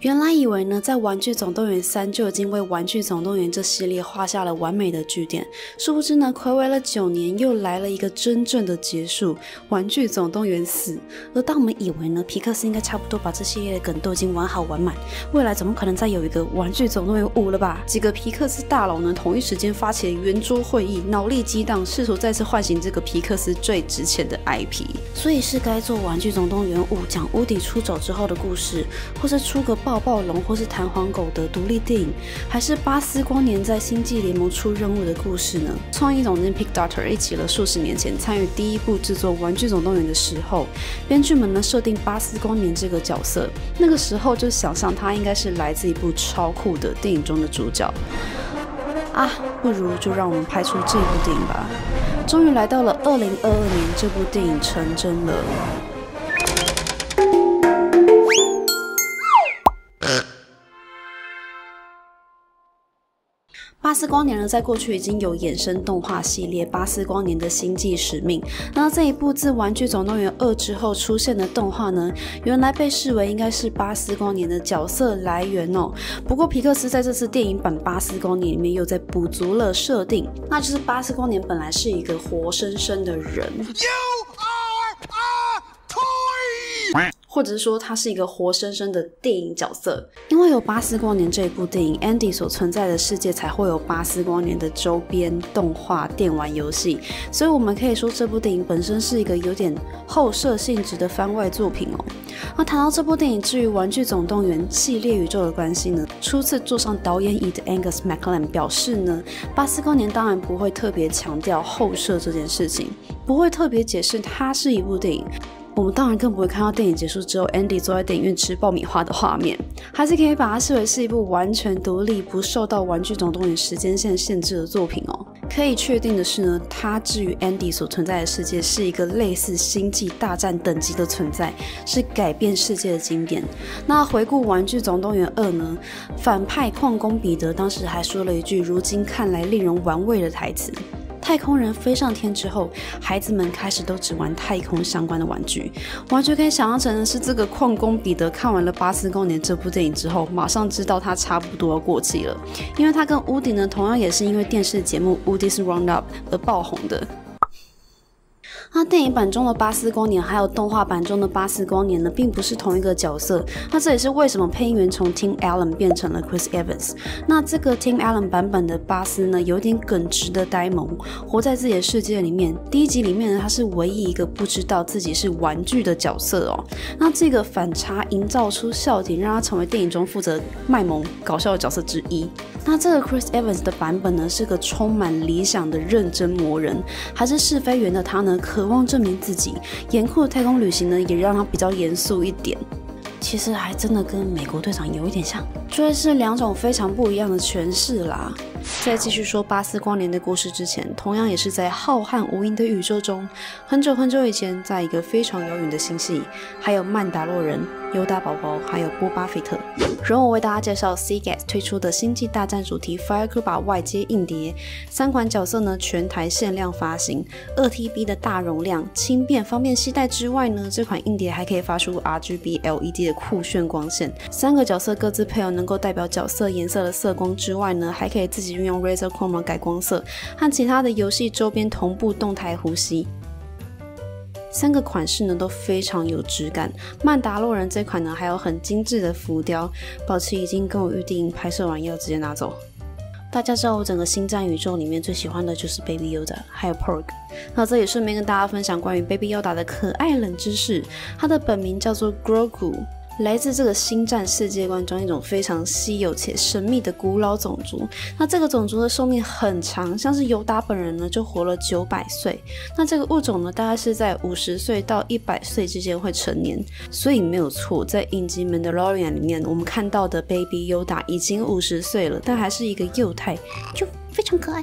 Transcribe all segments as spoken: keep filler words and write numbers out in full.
原来以为呢，在《玩具总动员三》就已经为《玩具总动员》这系列画下了完美的句点，殊不知呢，睽违了九年，又来了一个真正的结束，《玩具总动员四》。而当我们以为呢，皮克斯应该差不多把这系列的梗都已经玩好玩满，未来怎么可能再有一个《玩具总动员五》了吧？几个皮克斯大佬呢，同一时间发起了圆桌会议，脑力激荡，试图再次唤醒这个皮克斯最值钱的 I P。所以是该做《玩具总动员五》讲乌迪出走之后的故事，或是出个爆爆龙或是弹簧狗的独立电影，还是巴斯光年在星际联盟出任务的故事呢？创意总监 Pig Doctor 一起了数十年前参与第一部制作《玩具总动员》的时候，编剧们呢设定巴斯光年这个角色，那个时候就想象他应该是来自一部超酷的电影中的主角啊，不如就让我们拍出这部电影吧。终于来到了二零二二年，这部电影成真了。巴斯光年呢，在过去已经有衍生动画系列《巴斯光年的星际使命》。那这一部自《玩具总动员二》之后出现的动画呢，原来被视为应该是巴斯光年的角色来源哦。不过皮克斯在这次電影版巴斯光年里面又在补足了设定，那就是巴斯光年本来是一个活生生的人。或者是说他是一个活生生的电影角色，因为有巴斯光年这一部电影 ，Andy 所存在的世界才会有巴斯光年的周边动画、电玩游戏，所以我们可以说这部电影本身是一个有点后设性质的番外作品哦。那谈到这部电影至于《玩具总动员》系列宇宙的关系呢，初次坐上导演椅的 Angus MacLane 表示呢，巴斯光年当然不会特别强调后设这件事情，不会特别解释它是一部电影。我们当然更不会看到电影结束之后 Andy 坐在电影院吃爆米花的画面，还是可以把它视为是一部完全独立不受到玩具总动员时间线限制的作品哦。可以确定的是呢，它至于 Andy 所存在的世界是一个类似星际大战等级的存在，是改变世界的经典。那回顾玩具总动员二呢，反派矿工彼得当时还说了一句如今看来令人玩味的台词，太空人飞上天之后，孩子们开始都只玩太空相关的玩具，完全可以想象成的是这个矿工彼得看完了巴斯光年这部电影之后，马上知道他差不多要过气了，因为他跟乌迪呢同样也是因为电视节目 Woody's Roundup 而爆红的。那电影版中的巴斯光年还有动画版中的巴斯光年呢，并不是同一个角色。那这也是为什么配音员从 Tim Allen 变成了 Chris Evans。那这个 Tim Allen 版本的巴斯呢，有点耿直的呆萌，活在自己的世界里面。第一集里面呢，他是唯一一个不知道自己是玩具的角色哦。那这个反差营造出笑点，让他成为电影中负责卖萌搞笑的角色之一。那这个 Chris Evans 的版本呢，是个充满理想的认真魔人，还是试飞员的他呢，渴望证明自己。严酷的太空旅行呢，也让他比较严肃一点。其实还真的跟美国队长有一点像，这是两种非常不一样的诠释啦。在继续说巴斯光年的故事之前，同样也是在浩瀚无垠的宇宙中，很久很久以前，在一个非常遥远的星系，还有曼达洛人、尤达宝宝，还有波巴菲特。容我为大家介绍 Seagate 推出的星际大战主题 Firecube 外接硬碟，三款角色呢全台限量发行， 二 T B 的大容量，轻便方便携带之外呢，这款硬碟还可以发出 R G B L E D 的酷炫光线。三个角色各自配有能够代表角色颜色的色光之外呢，还可以自己运用 Razer Chroma 改光色，和其他的游戏周边同步动态呼吸。三个款式呢都非常有质感，曼达洛人这款呢还有很精致的浮雕，保持已经跟我预定，拍摄完要直接拿走。大家知道我整个星战宇宙里面最喜欢的就是 Baby Yoda 还有 Porg， 那这也顺便跟大家分享关于 Baby Yoda 的可爱冷知识，他的本名叫做 Grogu，来自这个星战世界观中一种非常稀有且神秘的古老种族。那这个种族的寿命很长，像是尤达本人呢就活了九百岁。那这个物种呢大概是在五十岁到一百岁之间会成年，所以没有错，在影集 Mandalorian 里面我们看到的 Baby Yoda 已经五十岁了，但还是一个幼态，就非常可爱。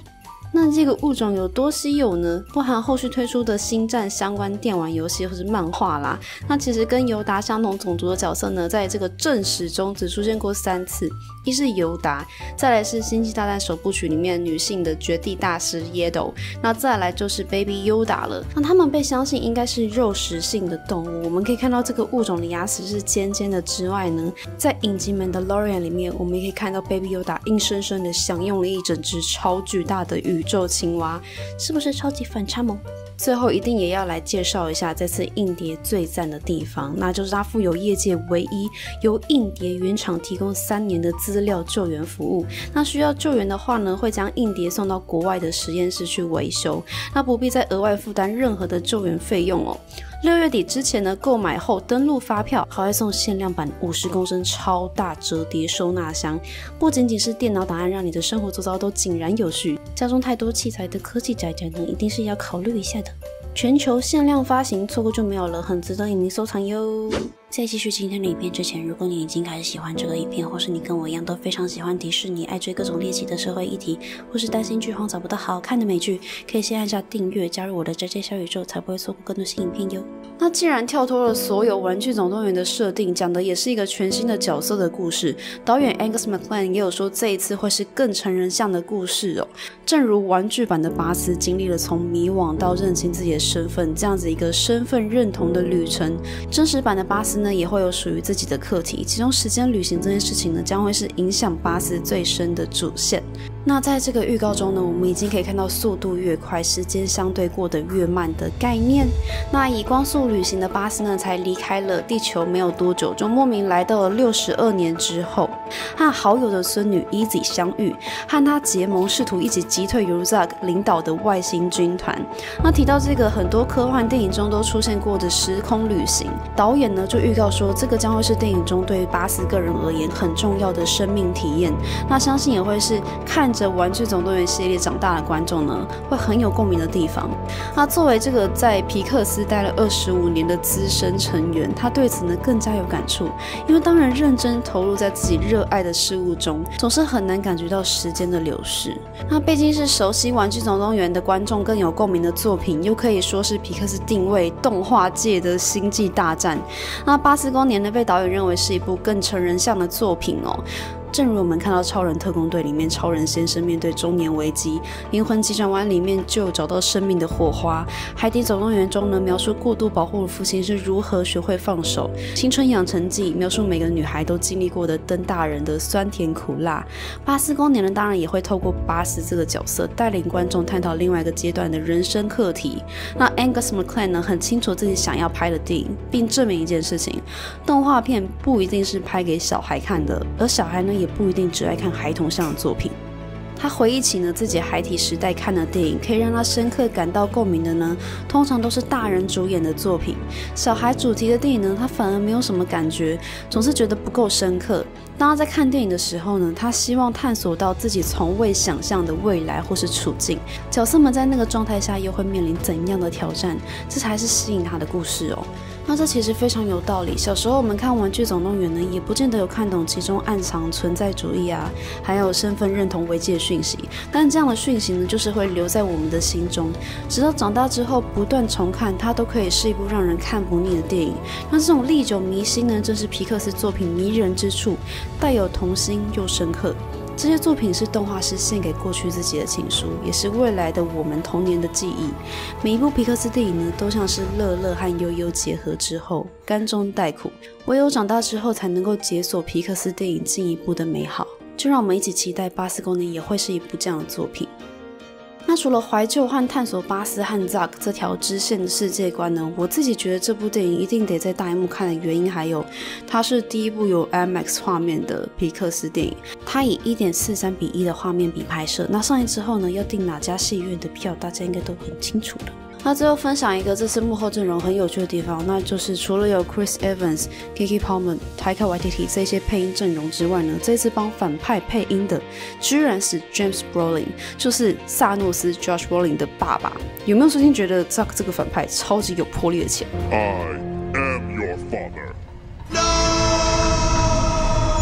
那这个物种有多稀有呢？包含后续推出的星战相关电玩游戏或是漫画啦。那其实跟尤达相同种族的角色呢，在这个正史中只出现过三次，一是尤达，再来是星际大战首部曲里面女性的绝地大师耶斗，那再来就是 Baby Yoda 了。那他们被相信应该是肉食性的动物，我们可以看到这个物种的牙齿是尖尖的之外呢，在影集 Mandalorian 里面，我们也可以看到 Baby Yoda 硬生生的享用了一整只超巨大的宇宙青蛙，是不是超级反差萌？最后一定也要来介绍一下这次硬碟最赞的地方，那就是它附有业界唯一由硬碟原厂提供三年的资料救援服务。那需要救援的话呢，会将硬碟送到国外的实验室去维修，那不必再额外负担任何的救援费用哦。六月底之前呢，购买后登录发票，还会送限量版五十公升超大折叠收纳箱。不仅仅是电脑档案让你的生活周遭都井然有序，家中太多器材的科技宅宅呢，一定是要考虑一下的。全球限量发行，错过就没有了，很值得您收藏哟。在继续今天的影片之前，如果你已经开始喜欢这个影片，或是你跟我一样都非常喜欢迪士尼，爱追各种猎奇的社会议题，或是担心剧荒找不到好看的美剧，可以先按下订阅，加入我的 J J 小宇宙，才不会错过更多新影片哟。那既然跳脱了所有玩具总动员的设定，讲的也是一个全新的角色的故事，导演 Angus MacLane 也有说这一次会是更成人向的故事哦。正如玩具版的巴斯经历了从迷惘到认清自己的身份这样子一个身份认同的旅程，真实版的巴斯呢也会有属于自己的课题，其中时间旅行这件事情呢将会是影响巴斯最深的主线。那在这个预告中呢，我们已经可以看到速度越快，时间相对过得越慢的概念。那以光速旅行的巴斯呢，才离开了地球没有多久，就莫名来到了六十二年之后，和好友的孙女 Easy 相遇，和他结盟，试图一起击退 Yuuzak 领导的外星军团。那提到这个很多科幻电影中都出现过的时空旅行，导演呢就预告说，这个将会是电影中对巴斯个人而言很重要的生命体验。那相信也会是看着玩具总动员系列长大的观众呢，会很有共鸣的地方。那作为这个在皮克斯待了二十五年的资深成员，他对此呢更加有感触，因为当人认真投入在自己热爱的事物中，总是很难感觉到时间的流逝。那毕竟是熟悉玩具总动员的观众更有共鸣的作品，又可以说是皮克斯定位动画界的星际大战。那巴斯光年呢，被导演认为是一部更成人向的作品哦。正如我们看到《超人特工队》里面，超人先生面对中年危机；《灵魂急转弯》里面就有找到生命的火花；《海底总动员》中呢，描述过度保护的父亲是如何学会放手；《青春养成记》描述每个女孩都经历过的登大人的酸甜苦辣。巴斯光年呢，当然也会透过巴斯这个角色，带领观众探讨另外一个阶段的人生课题。那 Angus MacLane 呢，很清楚自己想要拍的电影，并证明一件事情：动画片不一定是拍给小孩看的，而小孩呢，也不一定只爱看孩童向的作品。他回忆起呢自己孩提时代看的电影，可以让他深刻感到共鸣的呢，通常都是大人主演的作品。小孩主题的电影呢，他反而没有什么感觉，总是觉得不够深刻。当他在看电影的时候呢，他希望探索到自己从未想象的未来或是处境，角色们在那个状态下又会面临怎样的挑战，这才是吸引他的故事哦。那这其实非常有道理。小时候我们看《玩具总动员》呢，也不见得有看懂其中暗藏存在主义啊，还有身份认同危机的讯息。但这样的讯息呢，就是会留在我们的心中，直到长大之后不断重看，它都可以是一部让人看不腻的电影。那这种历久弥新呢，正是皮克斯作品迷人之处，带有童心又深刻。这些作品是动画师献给过去自己的情书，也是未来的我们童年的记忆。每一部皮克斯电影呢，都像是乐乐和悠悠结合之后，甘中带苦，唯有长大之后才能够解锁皮克斯电影进一步的美好。就让我们一起期待巴斯光年也会是一部这样的作品。那除了怀旧和探索巴斯和 Zug 这条支线的世界观呢，我自己觉得这部电影一定得在大荧幕看的原因还有，它是第一部有 I M A X 画面的皮克斯电影，它以 一点四三比一的画面比拍摄。那上映之后呢，要订哪家戏院的票，大家应该都很清楚了。那最后分享一个这次幕后阵容很有趣的地方，那就是除了有 Chris Evans、Keke Palmer、Taika Waititi 这些配音阵容之外呢，这次帮反派配音的居然是 James Brolin， 就是萨诺斯 Josh Brolin 的爸爸。有没有瞬间觉得 Zug 这个反派超级有魄力的钱 I am your father。 而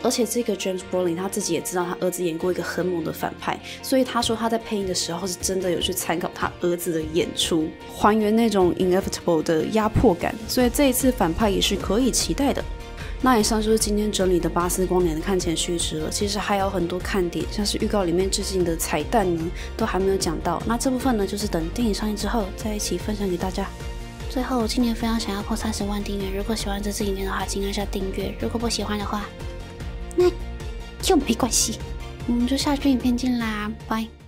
而且这个 James Brolin 他自己也知道他儿子演过一个很猛的反派，所以他说他在配音的时候是真的有去参考他儿子的演出，还原那种 inevitable 的压迫感，所以这一次反派也是可以期待的。那以上就是今天整理的巴斯光年的看前须知了，其实还有很多看点，像是预告里面致敬的彩蛋呢，都还没有讲到。那这部分呢，就是等电影上映之后再一起分享给大家。最后，今年非常想要破三十万订阅，如果喜欢这支影片的话，请按下订阅；如果不喜欢的话，那就没关系。我们就下支影片见啦，拜。